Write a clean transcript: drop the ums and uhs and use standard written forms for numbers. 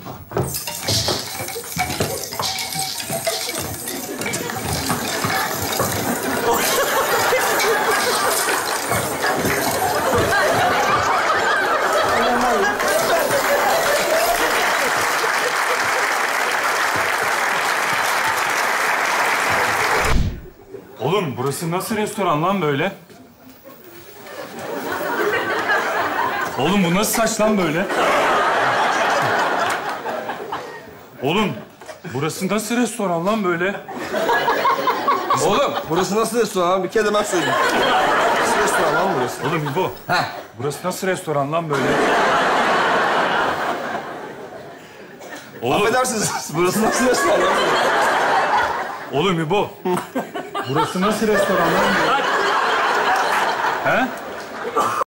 Oğlum burası nasıl restoran lan böyle? Oğlum bu nasıl saç lan böyle? Oğlum burası nasıl restoran lan böyle? Oğlum burası nasıl restoran? Bir kere de ben söyleyeyim. Nasıl restoran lan burası? Oğlum İbo. Burası nasıl restoran lan böyle? Oğlum, Affedersiniz. Burası nasıl restoran lan böyle? oğlum İbo. Burası nasıl restoran lan böyle? He?